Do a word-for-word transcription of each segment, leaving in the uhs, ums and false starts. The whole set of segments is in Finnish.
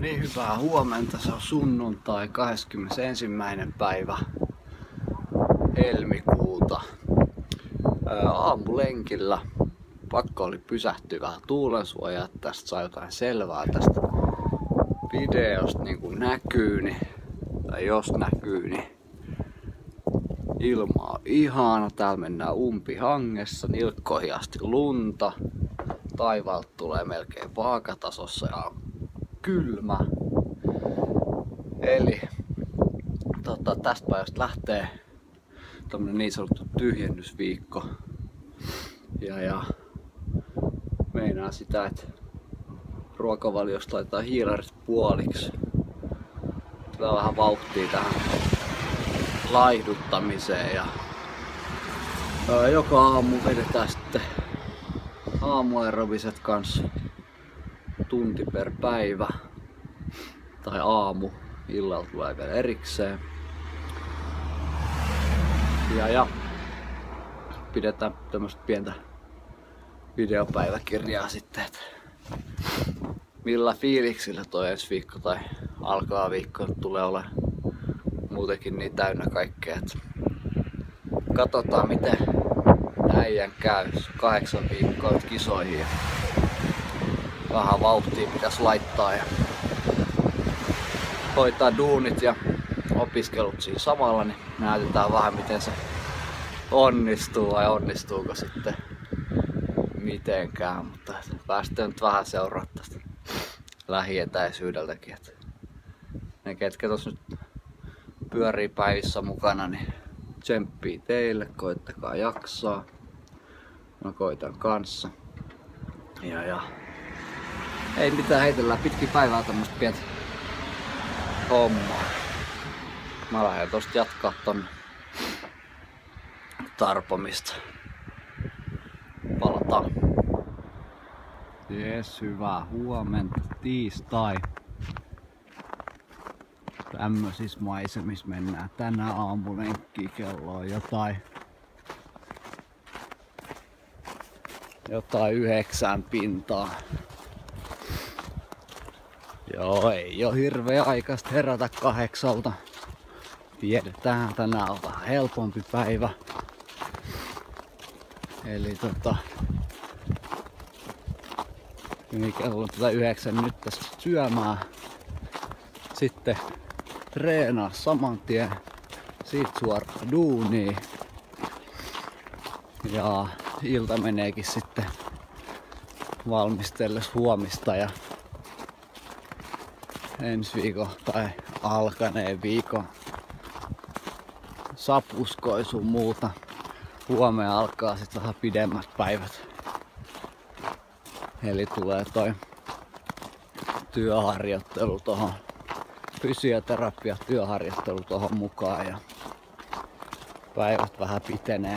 niin, hyvää huomenta. Se on sunnuntai kahdeskymmenesensimmäinen päivä helmikuuta. Ää, aamulenkillä. Pakko oli pysähtyä vähän tuulensuojaa, että tästä saa jotain selvää tästä videosta niin kuin näkyy, niin, tai jos näkyy, niin ilma on ihana. Täällä mennään umpihangessa, nilkkoihin asti lunta. Taivaalta tulee melkein vaakatasossa ja kylmä. Eli tota, tästä päivästä lähtee tämmönen niin sanottu tyhjennysviikko. Ja, ja meinaa sitä, että ruokavaliosta laitetaan hiilarit puoliksi. Tulee vähän vauhtia tähän laihduttamiseen ja ää, joka aamu vedetään sitten aamuaerobiset kanssa tunti per päivä tai aamu, illalla tulee vielä erikseen. Ja, ja pidetään tämmöstä pientä videopäiväkirjaa sitten, että millä fiiliksillä toi ensi viikko tai alkaa viikko tulee olemaan muutenkin niin täynnä kaikkea. Että katsotaan miten äijän käy. Kahdeksan viikkoa kisoihin ja vähän vauhtia pitäisi laittaa ja hoitaa duunit ja opiskelut siinä samalla, niin näytetään vähän miten se onnistuu vai onnistuuko sitten mitenkään, mutta päästään nyt vähän seuraa tästä lähietäisyydeltäkin. Että ne ketkä tossa nyt pyörii päivissä mukana, niin tsemppii teille, koittakaa jaksaa. Mä koitan kanssa. Ja, ja ei mitään, heitellään pitkin päivää tämmöstä pientä hommaa. Mä lähden tosta jatkaa tonne tarpomista. Palataan. Jes, hyvää huomenta. Tiistai. Tämmöisissä maisemissa mennään tänä aamulenkkiin. Kello on jotain jotain yhdeksän pintaa. Joo, ei oo hirveä aikaista herätä kahdeksalta. Tiedetään, tänään on vähän helpompi päivä. Eli tota kello on tätä yhdeksän nyt tästä syömään. Sitten treenaa saman tien. Siitä suoraan duuniin. Ja ilta meneekin sitten valmistellessa huomista ja ensi viikon tai alkaneen viikon sapuskoisun muuta. Huomenna alkaa sitten vähän pidemmät päivät. Eli tulee toi työharjoittelu tohon, fysioterapia työharjoittelu tohon mukaan ja päivät vähän pitenee.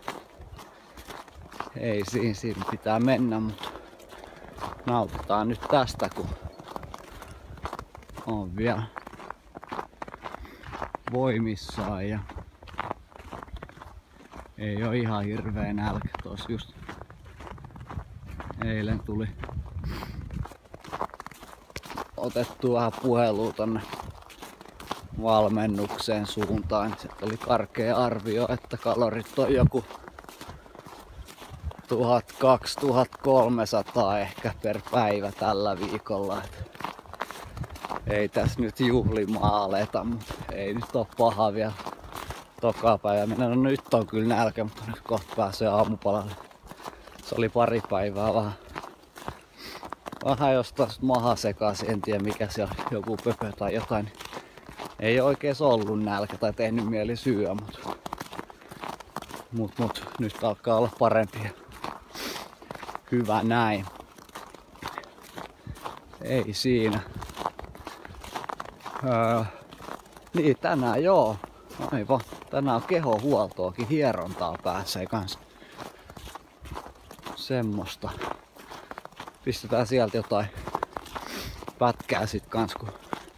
Ei siinä, siinä pitää mennä, mutta nautitaan nyt tästä, kun on vielä voimissaan ja ei oo ihan hirveä nälkä. Tuossa just eilen tuli otettua vähän puhelua tonne valmennukseen suuntaan. Sieltä oli karkea arvio, että kalorit on joku tuhat kaksisataa tuhat kolmesataa ehkä per päivä tällä viikolla. Et ei tässä nyt juhlimaa aleta, mutta ei nyt oo paha vielä toka päivä. Minä no nyt on kyllä nälkä, mutta nyt kohta pääsee aamupalalle. Se oli pari päivää vähän, vähän jostain maha sekaisin, en tiedä mikä se on, joku pöpö tai jotain. Ei oikein ollut nälkä tai tehnyt mieli syödä, mutta mut, mut, nyt alkaa olla parempi. Hyvä näin. Ei siinä. Öö, niin tänään joo. Aivan. Tänään on kehohuoltoakin, hierontaa pääsee kanssa. Semmosta. Pistetään sieltä jotain pätkää sit kans, kun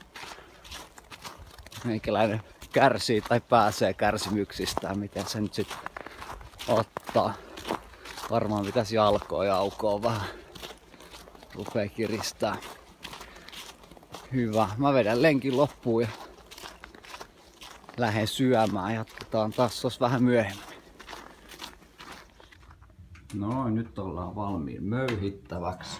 meikäläinen kärsii tai pääsee kärsimyksistään, miten se nyt sit ottaa. Varmaan pitäisi jalkoa ja aukoa vähän. Rupee kiristää. Hyvä. Mä vedän lenkin loppuun ja lähden syömään. Jatketaan taas tos vähän myöhemmin. Noin, nyt ollaan valmiin möyhittäväksi.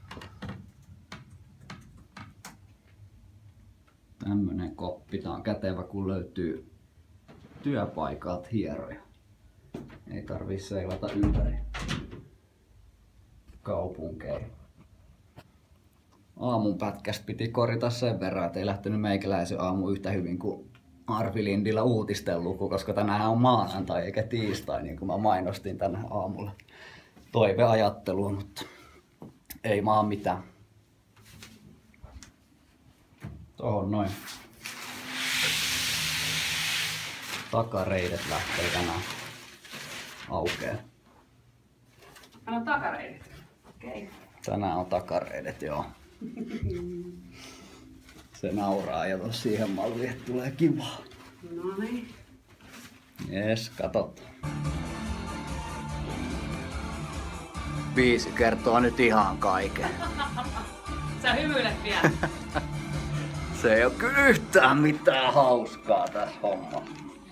Tämmönen koppi. Tää on kätevä, kun löytyy työpaikalta hieroja. Ei tarvii seilata ympäri kaupunkeja. Aamun pätkästä piti korjata sen verran, että ei lähtenyt meikäläisen aamu yhtä hyvin kuin Arvi Lindillä uutistelluku, koska tänään on maanantai eikä tiistai, niin kuin mä mainostin tänä aamulla toiveajattelua, mutta ei maa mitään. Tohon noin. Takareidet lähtee tänään aukeen. Tänään on takareidet. Okei. Okay. Tänään on takareidet, joo. Se nauraa ja tos siihen malliin, että tulee kivaa. No niin. Jes, katsotaan. Biisi kertoo nyt ihan kaiken. Sä hymyilet vielä. Se ei oo kyllä yhtään mitään hauskaa tässä hommassa.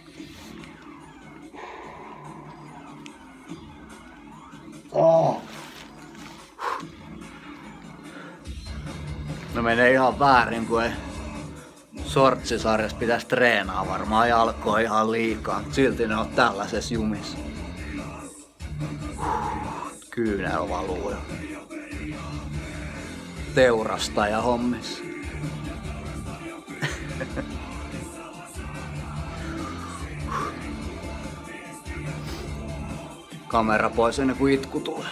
Oh. No menee ihan väärin, kun ei sortsisarjassa pitäisi treenaa varmaan jalkoa ihan liikaa. Silti ne on tällaisessa jumissa. Kyynel valuu jo. Teurastaja hommissa. Kamera pois ennen kuin itku tulee.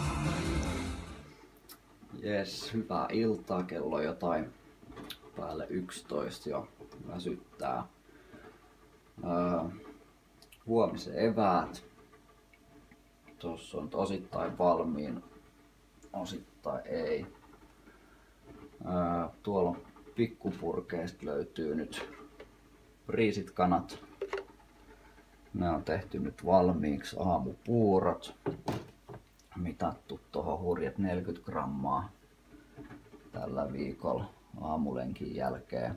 Jes, hyvää iltaa. Kello on jotain päälle yksitoista jo. Väsyttää. Öö, huomisen eväät. Tuossa on osittain valmiin, osittain ei. Öö, tuolla pikkupurkeista löytyy nyt riisit kanat. Ne on tehty nyt valmiiksi. Aamupuurot. Mitattu tuohon hurjat neljäkymmentä grammaa tällä viikolla aamulenkin jälkeen.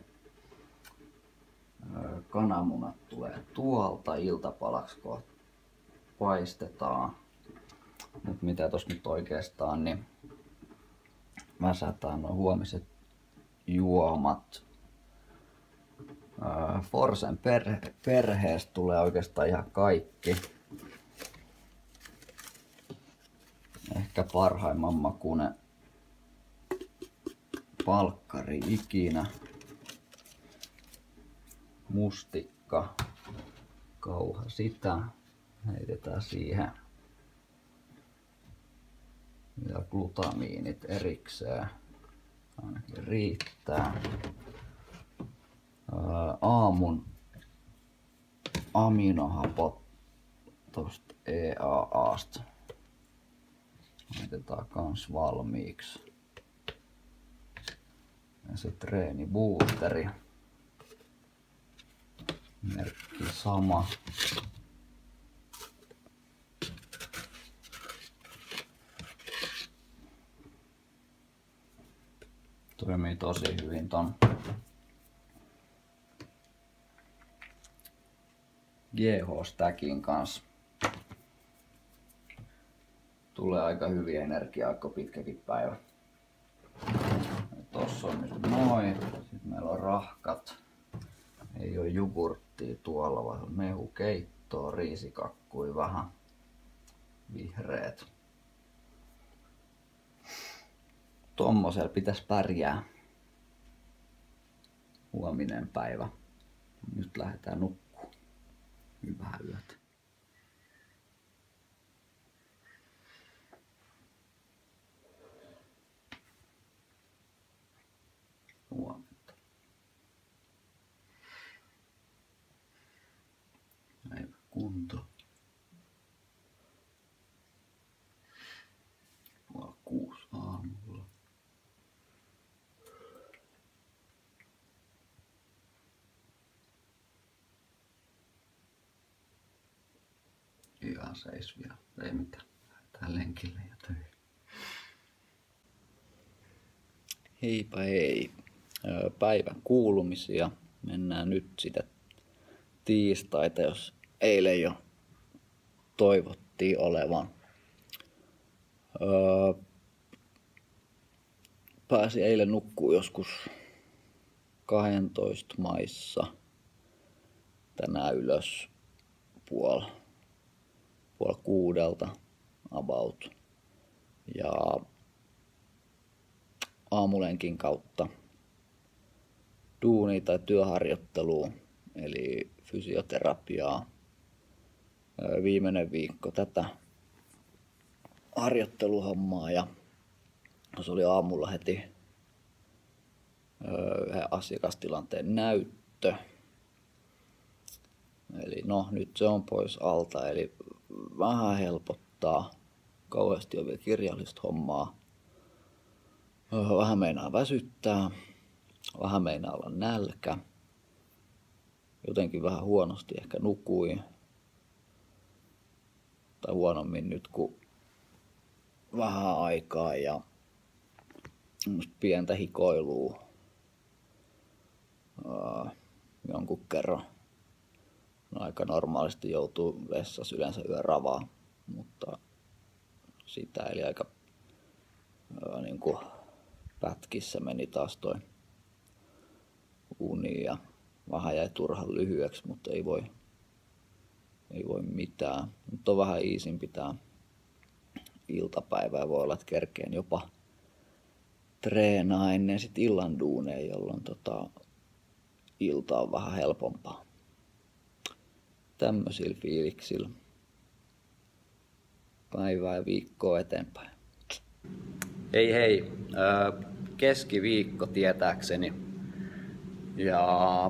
Kananmunat tulee tuolta iltapalaksi, kun paistetaan. Nyt mitä tossa nyt oikeastaan, niin väsätään nuo huomiset juomat. Forsen perhe, perheestä tulee oikeastaan ihan kaikki. Ehkä parhaimman makuinen palkkari ikinä. Mustikka. Kauha sitä. Heitetään siihen. Ja glutamiinit erikseen. Ainakin riittää. Aamun aminohapot tosta E A A:sta. Laitetaan kans valmiiksi. Ja se treeniboosteri. Merkki sama. Toimii tosi hyvin ton G H-stackin kanssa. Tulee aika hyvin energiaa, aika pitkäkin päivä. Ja tossa on nyt noin. Sitten meillä on rahkat. Ei ole jogurttia tuolla, vaan mehukeittoa, riisikakkui vähän. Vihreät. Tommosella pitäisi pärjää. Huominen päivä. Nyt lähdetään nukkumaan. Hyvää yötä. Huomenta. Päivä kunto. Puoli kuusi aamulla. Ihan seis vielä. Ei mitään. Lähdetään lenkille ja töihin. Heipä hei. päivän kuulumisia. Mennään nyt sitä tiistaita, jos eilen jo toivottiin olevan. Öö, pääsin eilen nukkuu joskus kaksitoista maissa. Tänään ylös puol, puol kuudelta about. Ja aamulenkin kautta duuni- tai työharjoittelua, eli fysioterapiaa. Viimeinen viikko tätä harjoitteluhommaa ja se oli aamulla heti yhden asiakastilanteen näyttö. Eli no nyt se on pois alta, eli vähän helpottaa. Kauheasti on vielä kirjallista hommaa. Vähän meinaa väsyttää. Vähän meinaa olla nälkä. Jotenkin vähän huonosti ehkä nukuin. Tai huonommin nyt kun vähän aikaa ja pientä hikoilua. Uh, jonkun kerran. No, aika normaalisti joutuu vessassa yleensä yön ravaa, mutta sitä eli aika uh, niin kuin pätkissä meni taas toi uni ja vähän jäi turhan lyhyeksi, mutta ei voi, ei voi mitään. Nyt on vähän iisimpi tää iltapäivä ja voi olla, että kerkeen jopa treenaa ennen sit illan duuneja, jolloin tota, ilta on vähän helpompaa. Tämmöisillä fiiliksillä päivää ja viikkoa eteenpäin. Hei hei, keskiviikko tietääkseni ja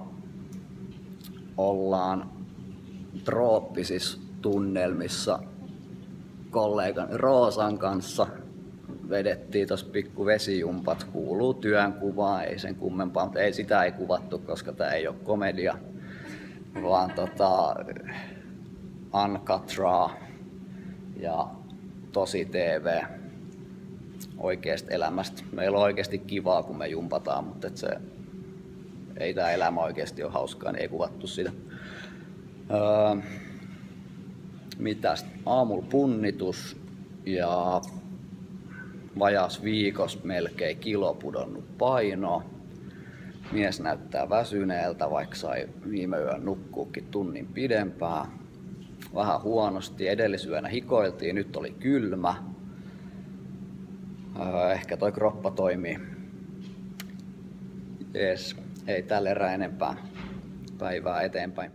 ollaan trooppisissa tunnelmissa kollegan Roosan kanssa. Vedettiin tossa pikku vesijumpat, kuuluu työnkuvaa, ei sen kummempaa, mutta ei sitä ei kuvattu, koska tää ei oo komedia, vaan tota uncut raw ja tosi T V oikeesta elämästä. Meillä on oikeasti kivaa, kun me jumpataan, mutta et se, ei tää elämä oikeasti ole hauskaa, niin ei kuvattu sitä. Öö, mitäs? Aamulla punnitus ja vajaas viikossa melkein kilo pudonnut painoa. Mies näyttää väsyneeltä, vaikka sai viime yön nukkuukin tunnin pidempään. Vähän huonosti. Edellisyönä hikoiltiin, nyt oli kylmä. Ehkä toi kroppa toimii. Jees, ei tällä erää enempää päivää eteenpäin.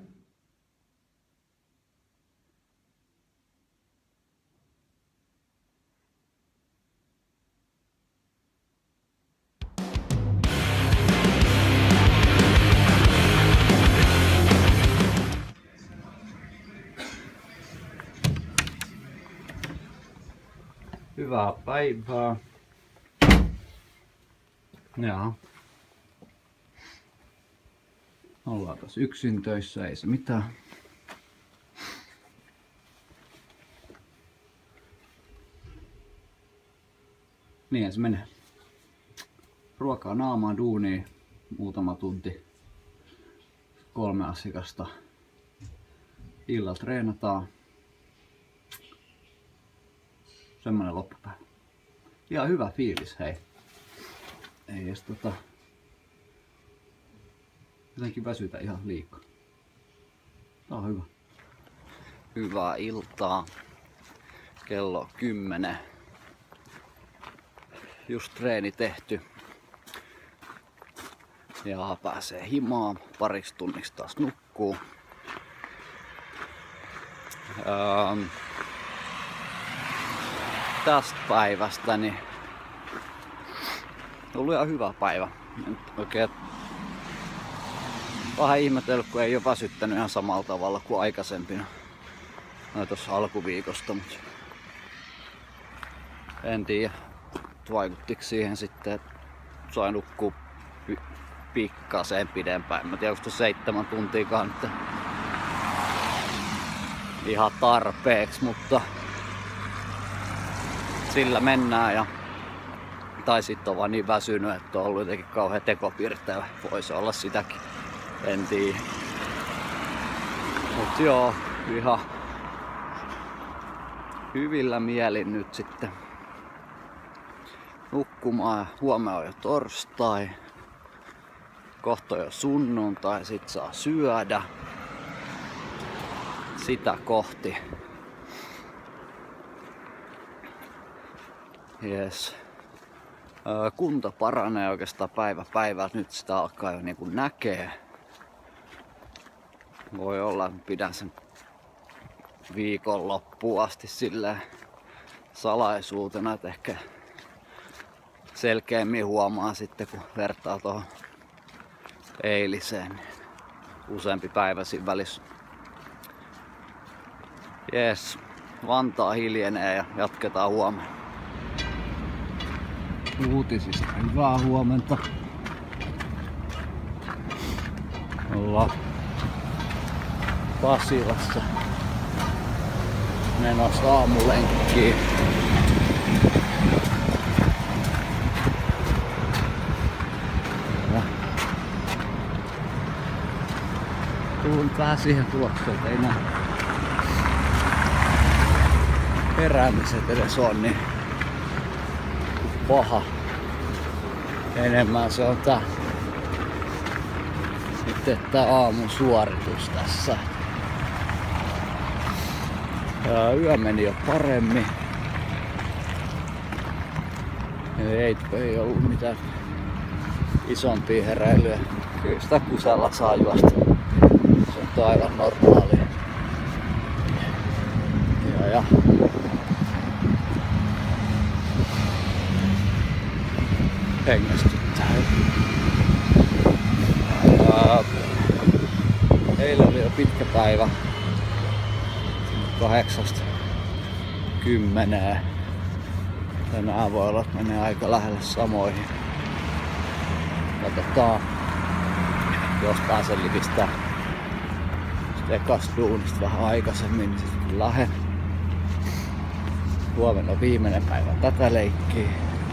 Hyvää päivää. Jaa. Ollaan taas yksin töissä, ei se mitään. Niin se menee. Ruokaa naamaan, duuniin, muutama tunti. Kolme asiakasta. Illalla treenataan. Semmonen loppupäivä. Ihan hyvä fiilis, hei. Ei edes tota... jotenkin väsytä ihan liikaa. Tää on hyvä. Hyvää iltaa. Kello on kymmenen. Just treeni tehty. Ja pääsee himaan. Pariksi tunniksi taas nukkuu. Ähm, tästä päivästä niin on ollut ihan hyvä päivä. Oikein vähän ihmetellyt, kun ei ole väsyttänyt ihan samalla tavalla kuin aikaisempina. Noin tuossa alkuviikosta, mutta en tiedä, vaikuttiko siihen sitten, että sai nukkua pikkasen pidempään. Mä tiedän, onko seitsemän tuntiakaan nyt ihan tarpeeksi, mutta sillä mennään ja Tai sitten on vaan niin väsynyt, että on ollut jotenkin kauhean tekopirteä. Voisi olla sitäkin. En tiedä. Mut joo, ihan hyvillä mielin nyt sitten nukkumaan. Huomenna on jo torstai. Kohta jo sunnuntai, sit saa syödä. Sitä kohti. Jes. Kunto paranee oikeastaan päivä päivältä. Nyt sitä alkaa jo niinku näkee. Voi olla, että pidän sen viikon loppuun asti silleen salaisuutena, että ehkä selkeämmin huomaa sitten, kun vertaa tuohon eiliseen, niin useampi päivä siinä välissä. Jees, Vantaa hiljenee ja jatketaan huomenna. Uutisista hyvää huomenta. Ollaan Pasilassa menossa aamulenkkiin. Tulin vähän siihen tulokseen, että ei nää heräämiset edes on niin paha. Enemmän se on tää sitten tää aamun suoritus tässä. Ja yö meni jo paremmin. Ei, ei ollut mitään isompia heräilyjä. Kyllä sitä kusella saa juosta. Se on aivan normaalia. Ja, ja. Hengästyttää. Ja, eilen oli jo pitkä päivä. Kahdeksasta kymmeneen. Tänään voi olla, että menee aika lähelle samoihin. Katsotaan, jos pääsen livistää ekasta duunista vähän aikaisemmin, niin sitten lähden. Huomenna on viimeinen päivä tätä leikkiä.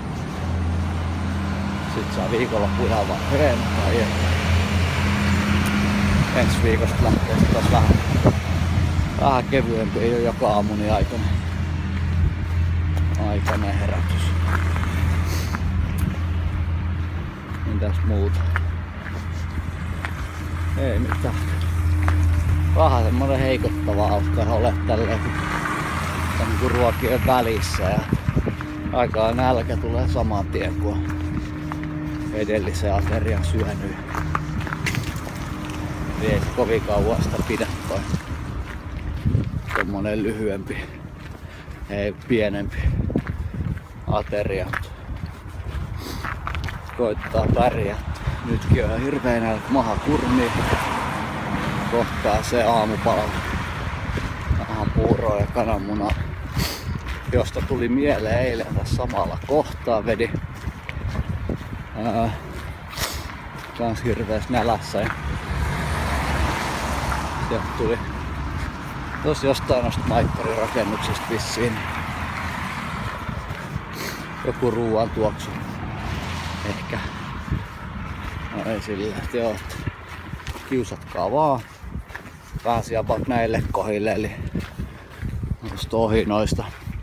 Sitten saa viikonloppu ihan vaan treenata ja ensi viikosta lähtee taas vähän, vähän kevyempi, ei ole joka aamu niin aikainen, aikainen herätys. Mitäs muuta? Ei mitään. Vähän semmonen heikottava alkaa ole tälleen kun ruokien välissä ja aikaa nälkä tulee saman tien kuin edellisen aterian syönyt. Ei kovin kauan sitä pidä toi tommonen lyhyempi, ei pienempi ateria. Koittaa pärjää. Nytkin on hirveän nälkä maha kurmii. Kohtaa se aamupala. Vähän puuroa ja kananmunaa. Josta tuli mieleen eilen tässä samalla kohtaa vedi. Ää, kans hirveässä nälässä. Ja sieltä tuli tos jostain noista maittarirakennuksesta vissiin joku ruuan tuoksu. Ehkä. No ei sillä, että joo, että kiusatkaa vaan. Pääsi about näille kohdille, eli noista ohi noista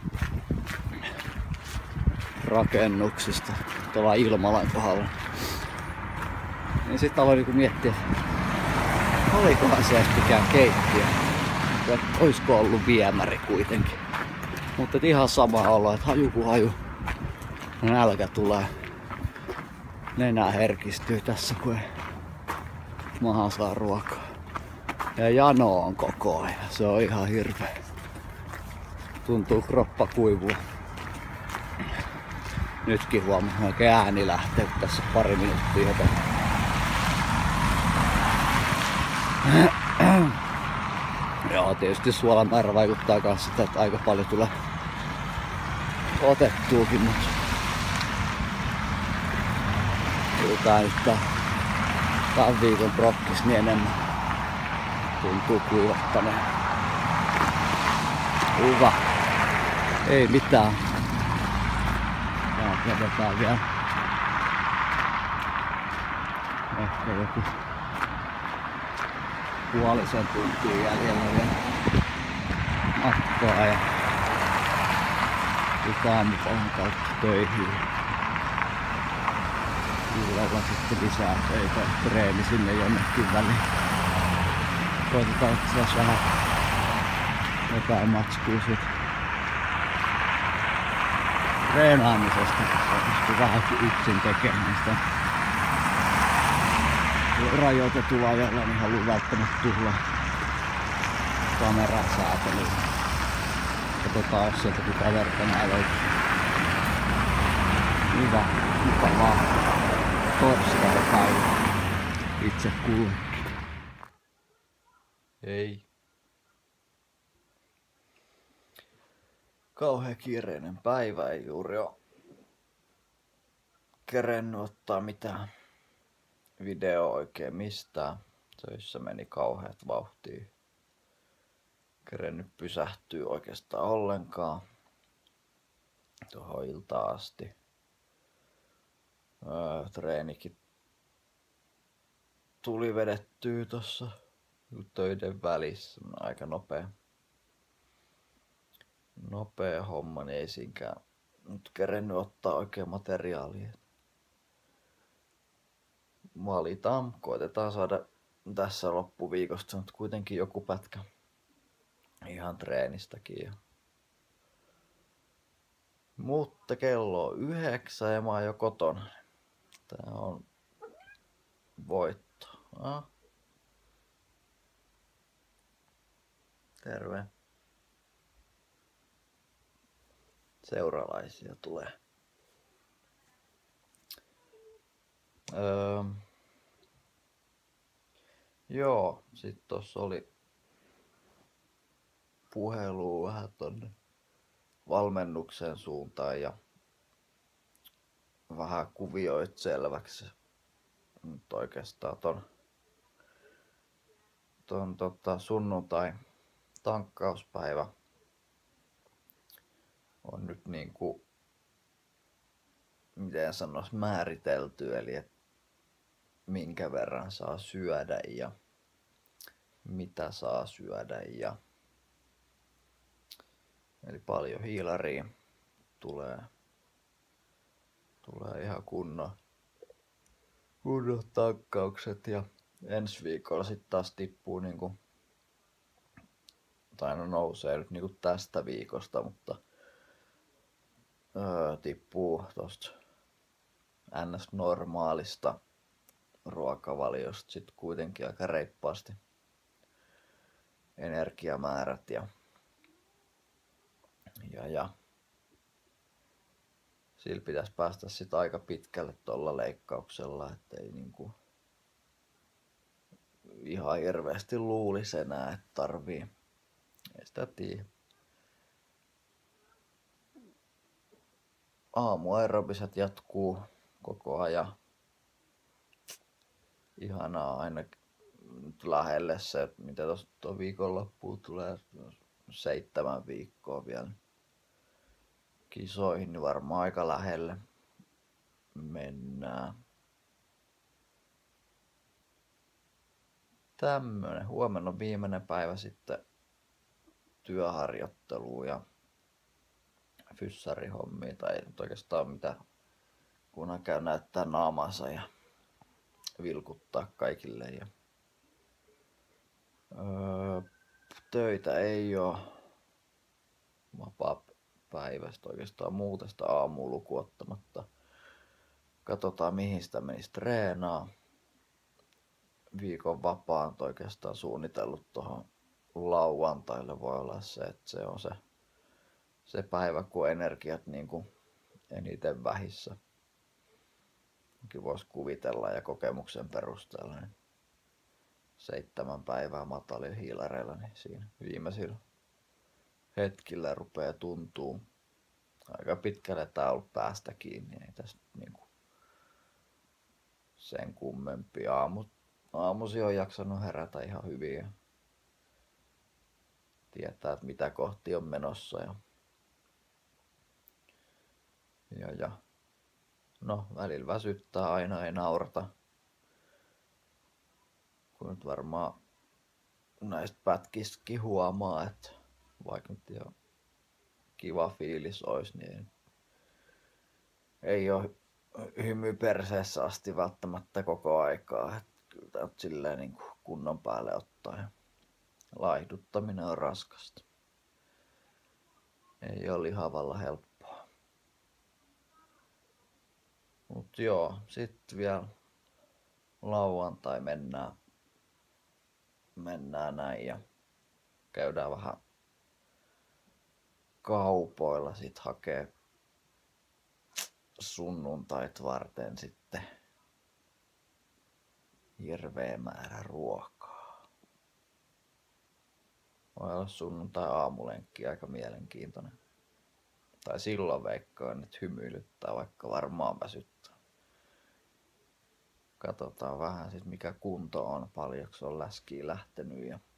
rakennuksista tuolla Ilmalan kohdalla. Niin sit aloin niinku miettiä, olikohan se mikään keittiö, että oisko ollut viemäri kuitenkin. Mutta ihan sama olo, että haju kun haju, nälkä tulee. Nenä herkistyy tässä, kun ei maha saa ruokaa. Ja jano on koko ajan, se on ihan hirveä. Tuntuu kroppa kuivua. Nytkin huomaa, oikein ääni lähtee, kun tässä pari minuuttia joten. Joo, tietysti suolan määrä vaikuttaa myös sitä, että aika paljon tulee otettuukin, mutta tää nyt tää tämän viikon prokkis niin enemmän tuntuu kuivattaneen. Hyvä. Ei mitään. Tää on vedetään vielä ehkä joku puolisen tuntia jäljellä vielä matkaa ja sitten aamupalan kautta töihin. Illalla sitten lisää töitä ja treeni sinne jonnekin väliin. Koitetaan, että saisi vähän jotain matskua sit treenaamisesta, koska pystyy vähänkin yksin tekemään sitä rajoitetulla ajalla, niin haluan välttämättä tuhlaa kameran säätelyyn. Katsotaan, jos sieltäkin kaverta nää löytyy. Hyvä, mukavaa torstai-päivä itse kullekin. Hei. Kauhean kiireinen päivä, ei juuri oo kerennyt ottaa mitään video oikein mistään. Töissä meni kauheat vauhtia. Kerennyt pysähtyä oikeastaan ollenkaan tuohon iltaan asti. Öö, treenikin tuli vedettyä tossa töiden välissä. Aika nopea. Nopea homma, niin ei siinkään nyt kerennyt ottaa oikein materiaalia. Valitaan, koitetaan saada tässä loppuviikosta nyt kuitenkin joku pätkä ihan treenistäkin. Ja mutta kello on yhdeksän ja mä oon jo kotona. Tää on voitto. Ah. Terve. Seuralaisia tulee. Öö, joo, sit tossa oli puhelua vähän tonne valmennuksen suuntaan ja vähän kuvioit selväksi. Nyt oikeastaan ton, ton tota sunnuntai tankkauspäivä on nyt niinku, miten sanois, määritelty, eli et minkä verran saa syödä ja mitä saa syödä ja eli paljon hiilaria tulee, tulee ihan kunnon, kunnon tankkaukset ja ensi viikolla sitten taas tippuu niinku, tai no nousee nyt niinku tästä viikosta, mutta öö, tippuu tosta ns normaalista ruokavaliosta sit kuitenkin aika reippaasti energiamäärät ja Ja, ja sillä pitäisi päästä sit aika pitkälle tuolla leikkauksella, ettei niinku ihan hirveästi luulisi enää, että tarvii. Ei sitä tiedä. Aamuaerobiset jatkuu koko ajan. Ihanaa aina nyt lähelle se, että mitä tuosta tuon viikonloppuun tulee. Seitsemän viikkoa vielä kisoihin, niin varmaan aika lähelle mennään. Tämmönen. Huomenna on viimeinen päivä sitten työharjoittelua ja fyssarihommia, tai ei nyt oikeastaan mitään, kunhan käy näyttää naamansa ja vilkuttaa kaikille. Ja öö, töitä ei oo. Vapaa päivästä oikeastaan muuta sitä aamua lukuun ottamatta. Katsotaan mihin sitä menisi treenaa. Viikon vapaan oikeastaan suunnitellut tuohon lauantaille. Voi olla se, että se on se, se päivä, kun energiat niin kuin eniten vähissä. Voisi kuvitella ja kokemuksen perusteella. Niin seitsemän päivää matalilla hiilareilla, niin siinä viimeisillä hetkillä rupeaa tuntuu aika pitkälle tää on ollut päästä kiinni, ei tästä niinku sen kummempi. Aamu, aamusi on jaksanut herätä ihan hyvin ja tietää, että mitä kohti on menossa ja, ja, ja No, välillä väsyttää, aina ei naurata. Kun nyt varmaan näistä pätkistäkin huomaa, että vaikka nyt ihan kiva fiilis olisi, niin ei ole hymy perseessä asti välttämättä koko aikaa. Että kyllä tämä silleen niin kuin kunnon päälle ottaa. Ja laihduttaminen on raskasta. Ei ole lihavalla helppoa. Mut joo, sit vielä lauantai mennään, mennään näin ja käydään vähän kaupoilla, sit hakee sunnuntait varten sitten hirveä määrä ruokaa. Voi olla sunnuntai aamulenkki aika mielenkiintoinen. Tai silloin veikkaan, että hymyilyttää, vaikka varmaan väsyttää. Katsotaan vähän sit mikä kunto on, paljonko on läskiä lähtenyt ja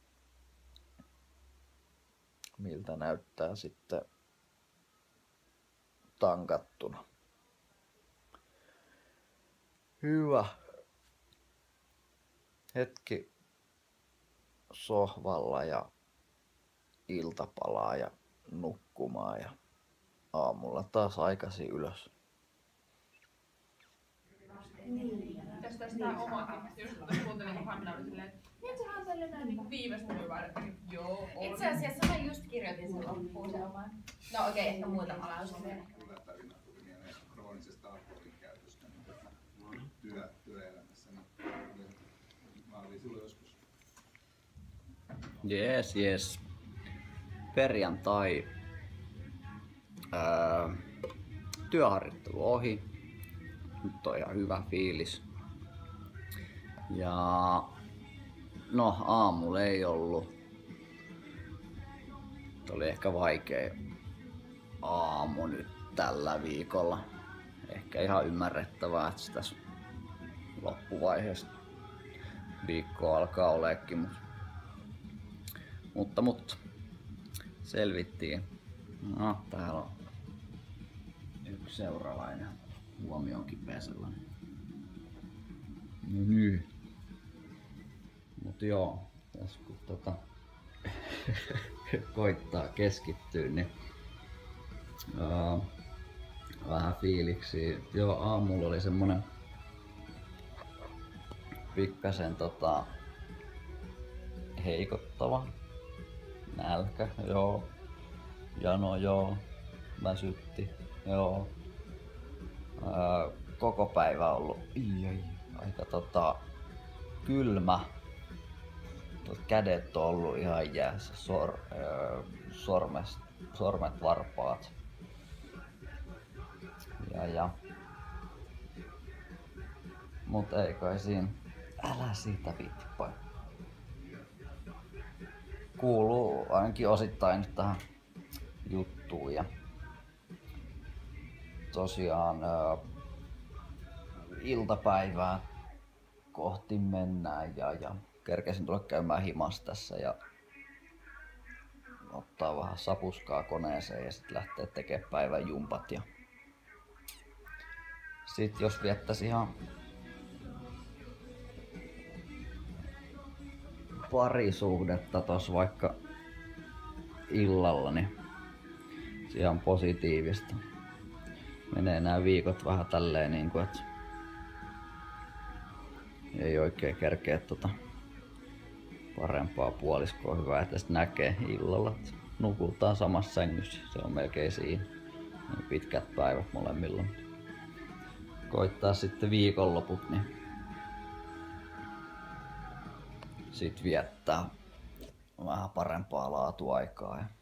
miltä näyttää sitten tankattuna. Hyvä. Hetki sohvalla ja iltapalaa ja nukkumaan ja aamulla taas aikaisin ylös. Mitäs tästä tää omakin? Just kun kuuntelin, kun Hanna oli silleen, että niin sehän on tällainen niinku viivästynyt vaan, että joo on. Itse asiassa mä just kirjoitin sen loppuun se oman. No okei, okay, ehkä muutama lause vielä. Kyllä tarina tuli mieleen kroonisesta alkoholin käytöstä työ, työelämässä. Mä olin silloin joskus. Jees, jees. Perjantai. Öö, työharjoittelu ohi. Nyt on ihan hyvä fiilis. Ja no aamulla ei ollut. Oli ehkä vaikea aamu nyt tällä viikolla. Ehkä ihan ymmärrettävää, että tässä loppuvaiheessa viikko alkaa oleekin. Mutta, mutta, mutta selvittiin. No, täällä on yksi seuraavainen huomioonkin sellainen. No niin. Mut joo, tässä kun tota koittaa keskittyä, niin ää, vähän fiiliksi. Joo, aamulla oli semmonen pikkasen tota heikottava nälkä, joo. Jano, joo. Väsytti, joo. Ää, koko päivä ollut ai, ai, aika tota kylmä. Tot kädet on ollut ihan jäässä, Sor, ää, sormes, sormet varpaat. Ja, ja. Mut ei kai siinä. Älä siitä viitti pois. Kuuluu ainakin osittain nyt tähän juttuun ja tosiaan ää, iltapäivää kohti mennään ja, ja kerkesin tulla käymään himas tässä ja ottaa vähän sapuskaa koneeseen ja sitten lähteä tekemään päivän jumpat. Ja sit jos viettäisi ihan parisuhdetta tos vaikka illalla, niin se on positiivista. Menee nämä viikot vähän tälleen niin kuin, että ei oikein kerkeä tota parempaa puoliskoa. Hyvä, että sit näkee illalla, että nukutaan samassa sängyssä. Se on melkein siinä. Niin pitkät päivät molemmilla. Koittaa sitten viikonloput, niin sit viettää vähän parempaa laatuaikaa ja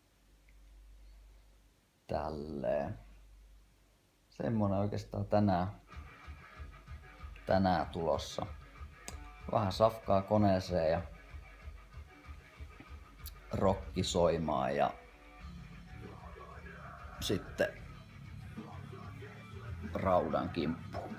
tälleen. Semmonen oikeastaan tänään, tänään tulossa. Vähän safkaa koneeseen ja rokki soimaan ja sitten raudan kimppuun.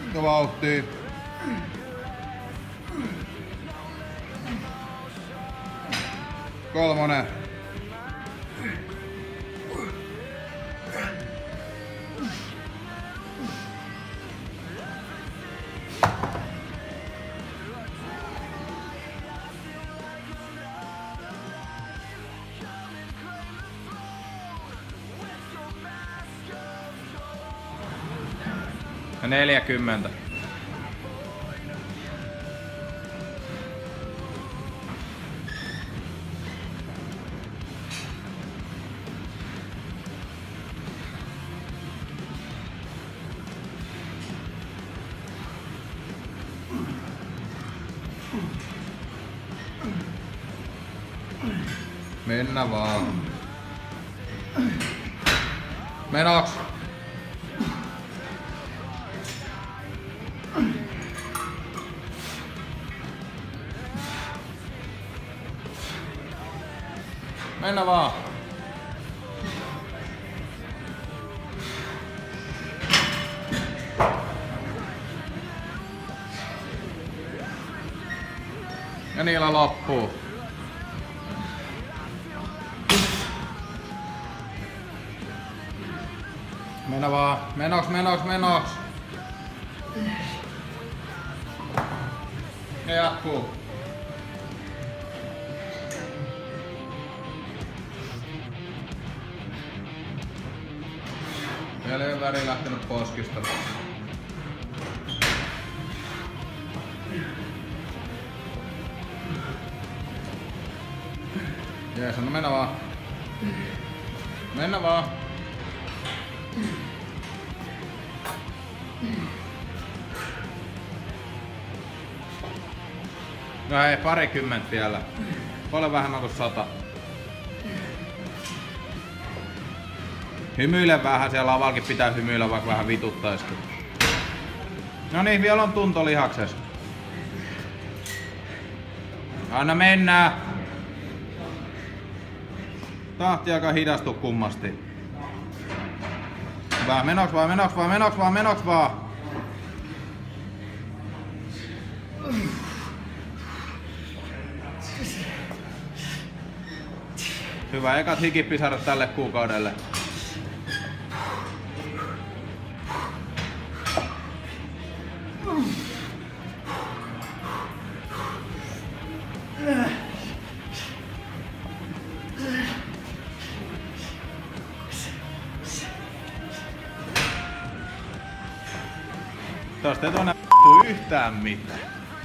Ja vauhtii. Kolmonen. Ja neljäkymmentä. Mennä vaan. Menoks. Mennä vaan. Ja niillä loppuu. Mennä vaan. Menoks, menoks, menoks. Ja jatkuu. Vielä ei ole väri lähtenyt poskista. Jees, no mennä vaan. Mennä vaan. No ei, parikymmentä vielä. Paljon vähemmän kuin sata. Hymyile vähän, siellä lavallakin pitää hymyillä, vaikka vähän vituttaisikin. No niin, vielä on tunto lihaksessa. Anna mennä! Tahti aika hidastu kummasti. Hyvä, menoks vaan, menoks vaan, menoks vaan, menoks vaan! Hyvä, ekat hikipisarat tälle kuukaudelle. Tosta ei tuonne yhtään mitään.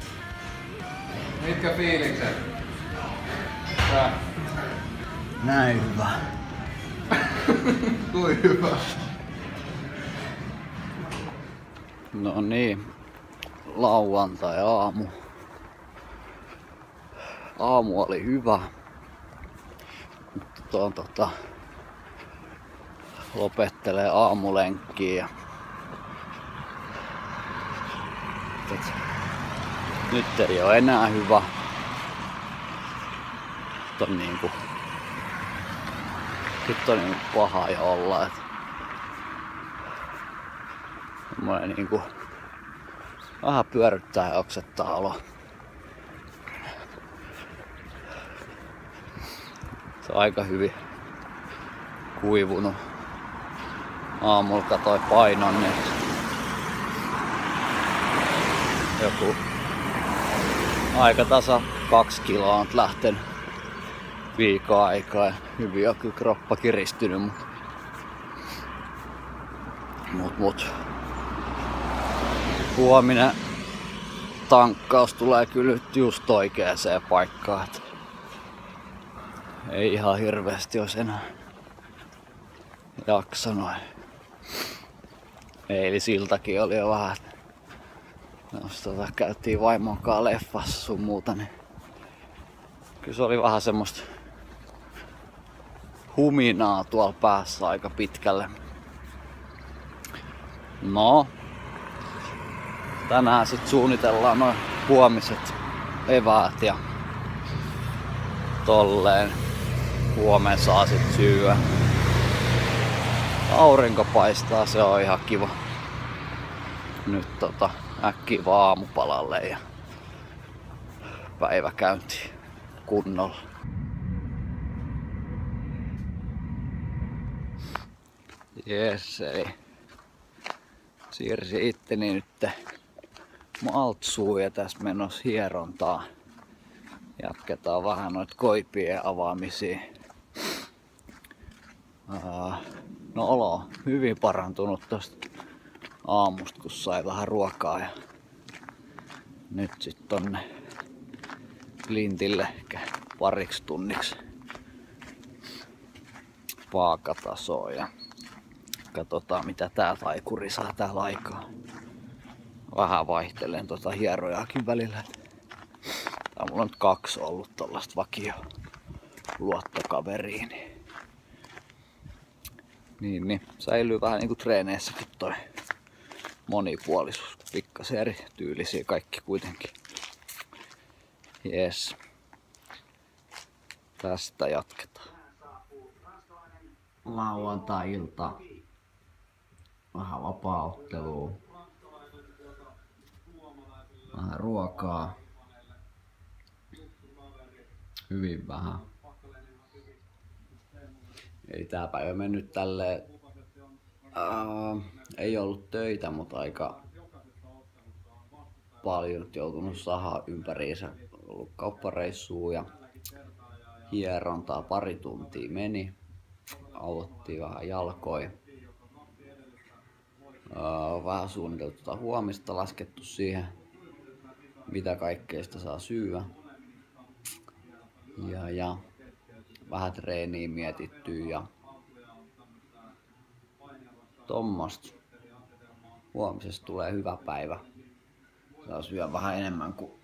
Mitkä fiilikset? Tää. Näin hyvä. Kui hyvä. No niin, lauantai-aamu. Aamu oli hyvä. Mutta tuon tota, lopettelee aamulenkkiä. Ja tot, nyt ei ole enää hyvä. Nyt on niinku, nyt on niinku paha jo olla. Et semmoinen niinku vähän pyörryttää ja oksettaa olo. Se on aika hyvin kuivunut. Aamulla katoi painon, niin joku aika tasa kaksi kiloa on lähtenyt viikon aikaa ja hyvin on kyllä kroppa kiristynyt, mut, mut, mut. Huominen tankkaus tulee kyllä just oikeaan paikkaan. Et ei ihan hirveästi olisi enää jaksanut. Eilisiltakin oli jo vähän, jos tota, käytiin vaimonkaan leffassa sun muuta, niin kyllä se oli vähän semmoista huminaa tuolla päässä aika pitkälle. No, tänään sit suunnitellaan noin huomiset eväät ja tolleen. Huomenna saa sit syödä. Aurinko paistaa, se on ihan kiva. nyt tota äkkiä vaan aamupalalle ja päiväkäynti kunnolla. Jes, eli siirsin itteni nyt maltsuun ja tässä menossa hierontaa. Jatketaan vähän noita koipien avaamisia. No olo on hyvin parantunut tosta aamusta, kun sai vähän ruokaa ja nyt sit tonne Flintille ehkä pariksi tunniksi vaakatasoon ja katsotaan mitä tää taikuri saa täällä aikaa. Vähän vaihtelen tota hierojaakin välillä. Tää mulla on nyt kaksi ollut tollasta vakio luottokaveria. Niin, niin, niin säilyy vähän niinku treeneissäkin toi monipuolisuus. Pikkasen eri tyylisiä kaikki kuitenkin. Jes. Tästä jatketaan. Lauantai-ilta. Vähän vapaa-ottelua. Vähän ruokaa. Hyvin vähän. Ei tää päivä mennyt tälleen. Uh, ei ollut töitä, mutta aika paljon joutunut sahaa ympäriinsä. Ollut kauppareissua ja hierontaa pari tuntia meni. Auttiin vähän jalkoja. Uh, vähän suunniteltu tota huomista, laskettu siihen mitä kaikkea sitä saa syödä. Ja, ja vähän treeniä mietittyä ja tommosta. Huomisesta tulee hyvä päivä. Saa syödä vähän enemmän kuin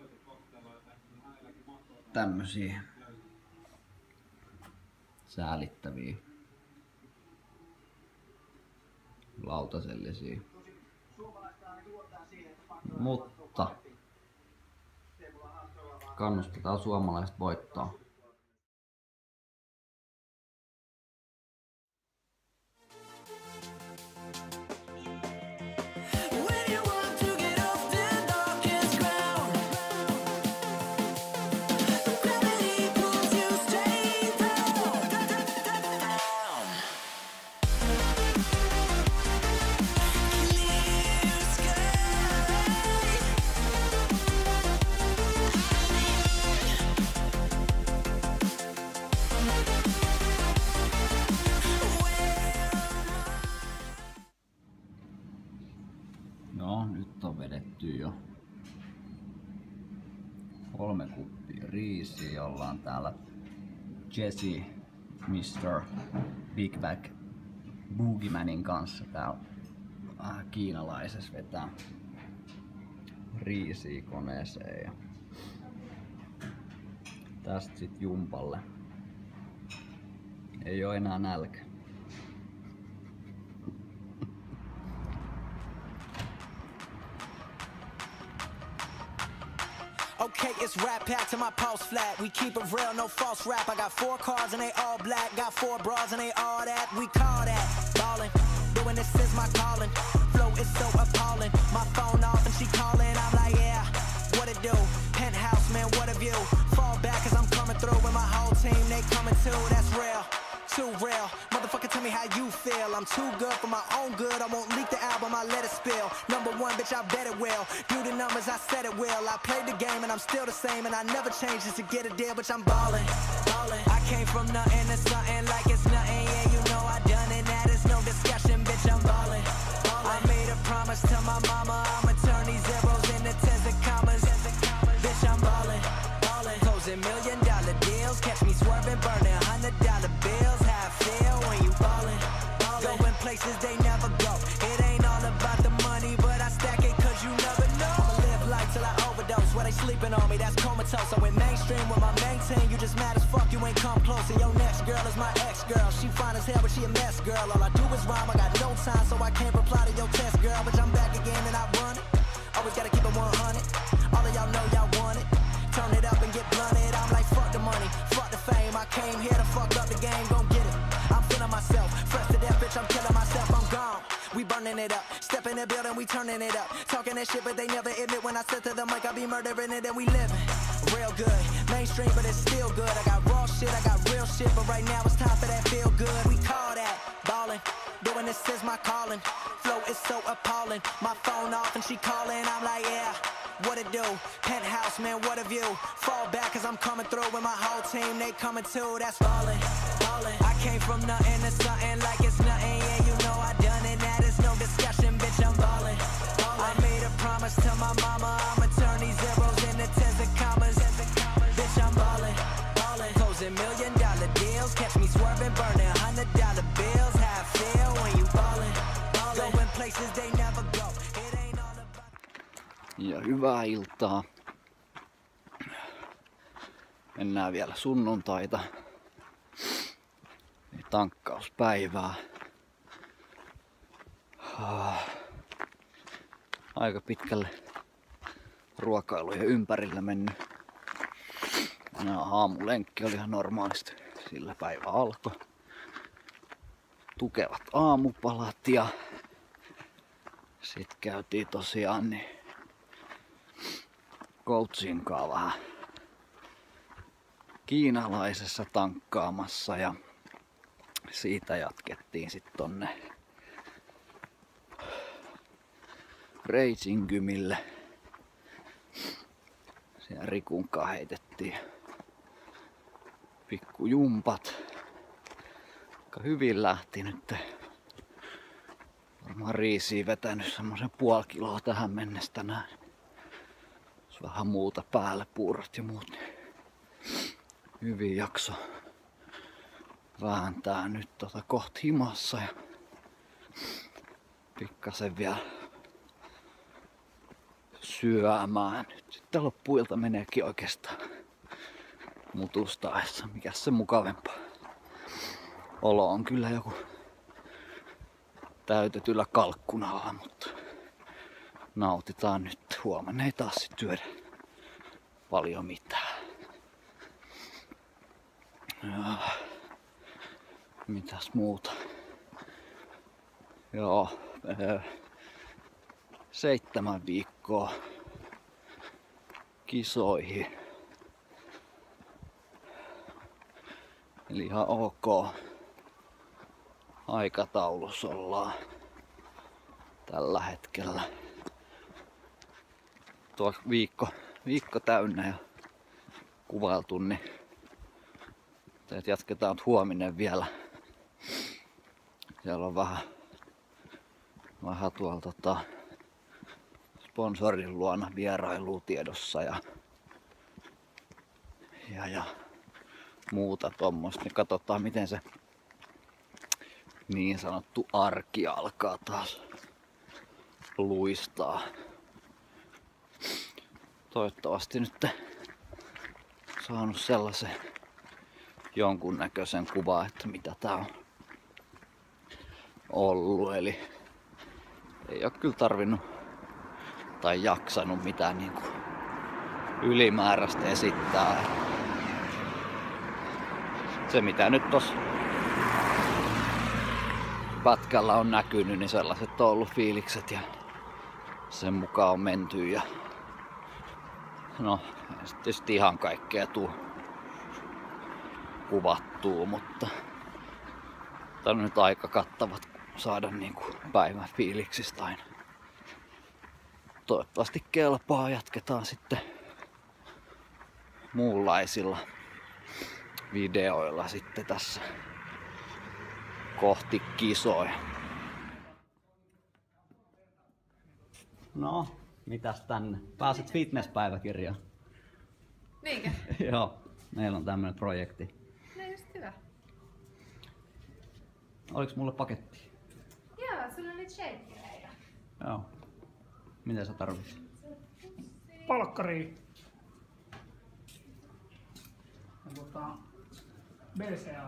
tämmösiä säälittäviä lautasellisia. Mutta kannustetaan suomalaiset voittaa. No, nyt on vedetty jo kolme kuppia riisiä. Ollaan täällä Jesse mister Big Bag Boogiemanin kanssa täällä äh, kiinalaisessa vetää riisiä koneeseen. Ja tästä sit jumpalle. Ei oo enää nälkä. Okay, it's rap pack to my pulse flat. We keep it real, no false rap. I got four cars and they all black. Got four bras and they all that. We call that ballin'. Doing this is my calling. Flow is so appalling. My phone off and she calling. I'm like, yeah, what it do? Penthouse, man, what a view. Fall back cause I'm coming through with my whole team. They coming too, that's real. Too real. Motherfucker, tell me how you feel. I'm too good for my own good. I won't leak the album, I let it spill. Number one, bitch, I bet it will. Do the numbers, I said it will. I played the game and I'm still the same. And I never changed just to get a deal, bitch, I'm ballin'. Ballin'. I came from nothing to something like it's nothing. Yeah, you know I done it. That is no discussion, bitch, I'm ballin'. Ballin'. I made a promise to my mama. I'ma turn these zeros into tens and commas. Bitch, I'm ballin'. Ballin'. Closing million dollar deals. Catch me swerving, burning hundred dollar bills. Places they never go. It ain't all about the money, but I stack it cause you never know. I'ma live life till I overdose. Where they sleeping on me, that's comatose. I went mainstream with my main team. You just mad as fuck, you ain't come close. And your next girl is my ex-girl. She fine as hell, but she a mess, girl. All I do is rhyme, I got no time, so I can't reply to your test, girl. But I'm back again and I run it. Always gotta keep it one hundred. All of y'all know y'all want it. Turn it up and get blunted. I'm like, fuck the money, fuck the fame. I came here to fuck up the game, gon' get it. I'm feeling myself, fresh to death, bitch, I'm killing myself, I'm gone. We burning running it up. Step in the building, we turning it up. Talking that shit, but they never admit when I said to the mic, I be murdering it and we living real good. Mainstream, but it's still good. I got raw shit, I got real shit, but right now it's time for that feel good. We call that ballin'. Doing this is my calling. Flow is so appalling. My phone off and she calling. I'm like, yeah, what it do? Penthouse, man, what a view. Fall back cause I'm coming through with my whole team. They coming too, that's ballin', ballin'. I came from nothing to something like it's nothing. Yeah, you know I done it, that is no discussion. Bitch, I'm ballin', ballin'. I made a promise to my mama, I'ma turn these zeros into tens of commas. Bitch, I'm ballin', ballin'. Closing million dollar deals. Catch me swerving, burning hundred dollar bills. How I feel when you ballin', ballin'. Going places they never go. It ain't all about. Ja hyvää iltaa. Mennään vielä sunnuntaita. Tankkauspäivää. Aika pitkälle ruokailujen ympärillä mennyt. Ja aamulenkki oli ihan normaalisti. Sillä päivä alkoi. Tukevat aamupalat ja sit käytiin tosiaan niin coachin kanssa vähän kiinalaisessa tankkaamassa ja siitä jatkettiin sit tonne Reitsingymille. Siellä Rikunkaan heitettiin pikkujumpat. Aika hyvin lähti nyt. Varmaan riisiä vetänyt semmosen puoli kiloa tähän mennessä tänään. Jos vähän muuta päälle, puurot ja muut, niin hyvin jakso vääntää nyt tota kohta himassa ja pikkasen vielä syömään. Nyt sitten loppuilta meneekin oikeastaan mutustaessa. Mikäs se mukavempaa. Olo on kyllä joku täytetyllä kalkkunalla, mutta nautitaan nyt. Huomenna ei taas sit syödä paljon mitään. Ja mitäs muuta? Joo, seitsemän viikkoa kisoihin. Eli ihan ok aikataulussa ollaan tällä hetkellä. Tuo viikko, viikko täynnä ja kuvailtu, niin jatketaan huominen vielä. Siellä on vähän, vähän tuolla tota, sponsorin luona vierailua tiedossa ja, ja, ja muuta tommoista. Niin katsotaan miten se niin sanottu arki alkaa taas luistaa. Toivottavasti nyt saanut sellaisen jonkunnäköisen kuvan, että mitä tää on ollut. Eli ei oo kyllä tarvinnut tai jaksanut mitään niinku ylimääräistä esittää. Se mitä nyt tossa pätkällä on näkynyt, niin sellaiset on ollut fiilikset ja sen mukaan on menty. Ja no, tietysti ihan kaikkea tuu kuvattuu, mutta tää on nyt aika kattavat saada niinku päivän fiiliksistä aina. Toivottavasti kelpaa, jatketaan sitten muunlaisilla videoilla sitten tässä kohti kisoja. No, mitäs tänne? Pääset fitnesspäiväkirjaan. Niinkö? Joo, meillä on tämmönen projekti. No just hyvä. Oliks mulle paketti? Joo, sulla on nyt shakereita. Joo. Mitä sä tarvitset? Palkkari. Ja tota, B C A.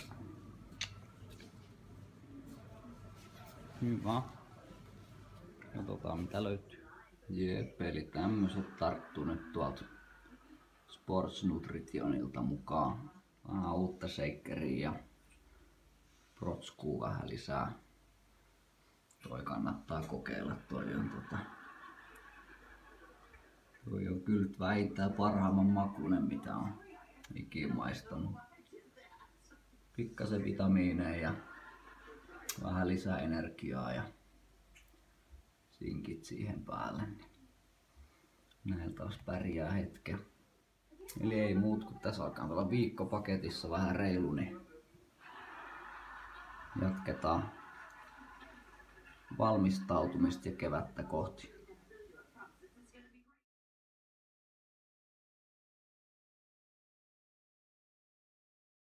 Hyvä. Katsotaan mitä löytyy. Jep, eli tämmöset tarttuu nyt tuolta Sports Nutritionilta mukaan. Vähän uutta shakeria ja protskuu vähän lisää Toi kannattaa kokeilla, toi on tota... Toi on kyllä vähintään parhaimman makuinen mitä on ikinä maistanut. Pikkasen vitamiineja ja vähän lisää energiaa ja sinkit siihen päälle. Näin taas pärjää hetken. Eli ei muut kun tässä alkaa olla viikko paketissa vähän reilu, niin jatketaan valmistautumista ja kevättä kohti.